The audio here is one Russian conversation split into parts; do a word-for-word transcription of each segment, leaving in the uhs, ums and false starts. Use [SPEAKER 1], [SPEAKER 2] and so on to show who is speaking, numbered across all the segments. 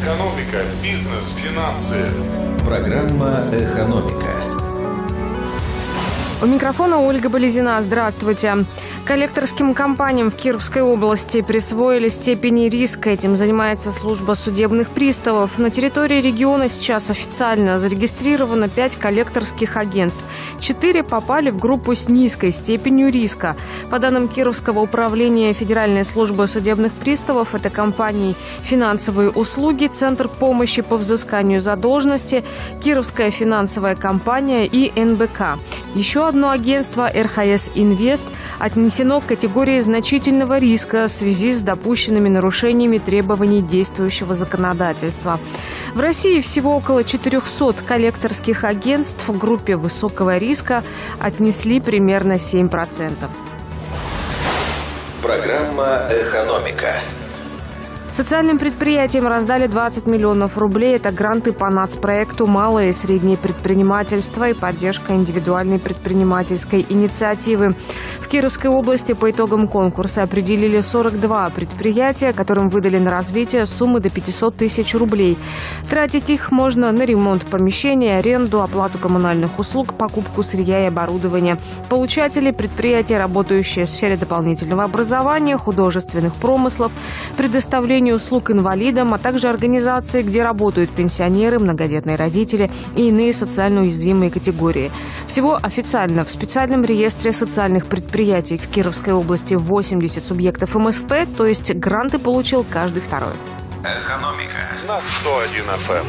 [SPEAKER 1] Экономика, бизнес, финансы.
[SPEAKER 2] Программа «Экономика».
[SPEAKER 3] У микрофона Ольга Болезина. Здравствуйте. Коллекторским компаниям в Кировской области присвоили степени риска. Этим занимается служба судебных приставов. На территории региона сейчас официально зарегистрировано пять коллекторских агентств. Четыре попали в группу с низкой степенью риска. По данным Кировского управления Федеральной службы судебных приставов, это компании «Финансовые услуги», Центр помощи по взысканию задолженности, Кировская финансовая компания и эн бэ ка. Еще одно агентство эр ха эс Инвест отнесено к категории значительного риска в связи с допущенными нарушениями требований действующего законодательства. В России всего около четырехсот коллекторских агентств в группе высокого риска отнесли примерно семь процентов.
[SPEAKER 2] Программа «Экономика».
[SPEAKER 3] Социальным предприятиям раздали двадцать миллионов рублей. Это гранты по нацпроекту «Малое и среднее предпринимательство» и поддержка индивидуальной предпринимательской инициативы. В Кировской области по итогам конкурса определили сорок два предприятия, которым выдали на развитие суммы до пятисот тысяч рублей. Тратить их можно на ремонт помещения, аренду, оплату коммунальных услуг, покупку сырья и оборудования. Получатели – предприятия, работающие в сфере дополнительного образования, художественных промыслов, предоставления услуг инвалидам, а также организации, где работают пенсионеры, многодетные родители и иные социально уязвимые категории. Всего официально в специальном реестре социальных предприятий в Кировской области восемьдесят субъектов эм эс пэ, то есть гранты получил каждый второй.
[SPEAKER 2] Экономика
[SPEAKER 1] на сто один эф эм.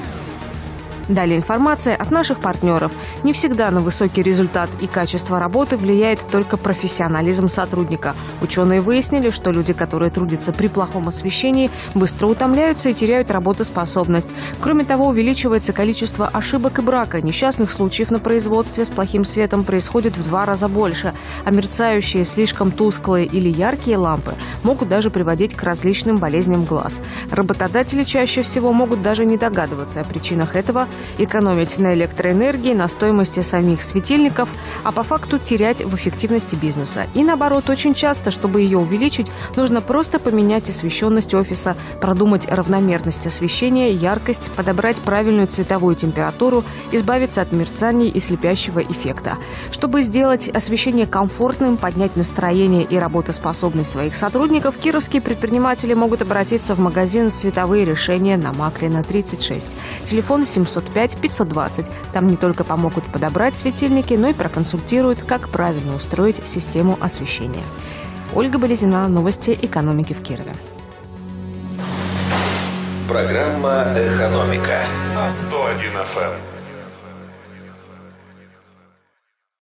[SPEAKER 3] Далее информация от наших партнеров. Не всегда на высокий результат и качество работы влияет только профессионализм сотрудника. Ученые выяснили, что люди, которые трудятся при плохом освещении, быстро утомляются и теряют работоспособность. Кроме того, увеличивается количество ошибок и брака. Несчастных случаев на производстве с плохим светом происходит в два раза больше. А мерцающие, слишком тусклые или яркие лампы могут даже приводить к различным болезням глаз. Работодатели чаще всего могут даже не догадываться о причинах этого, экономить на электроэнергии, на стоимости самих светильников, а по факту терять в эффективности бизнеса. И наоборот, очень часто, чтобы ее увеличить, нужно просто поменять освещенность офиса, продумать равномерность освещения, яркость, подобрать правильную цветовую температуру, избавиться от мерцаний и слепящего эффекта. Чтобы сделать освещение комфортным, поднять настроение и работоспособность своих сотрудников, кировские предприниматели могут обратиться в магазин «Световые решения» на Маклина тридцать шесть. Телефон семьсот пять пятьсот двадцать. Там не только помогут подобрать светильники, но и проконсультируют, как правильно устроить систему освещения. Ольга Болезина. Новости экономики в Кирове.
[SPEAKER 2] Программа «Экономика»
[SPEAKER 1] на сто один эф эм.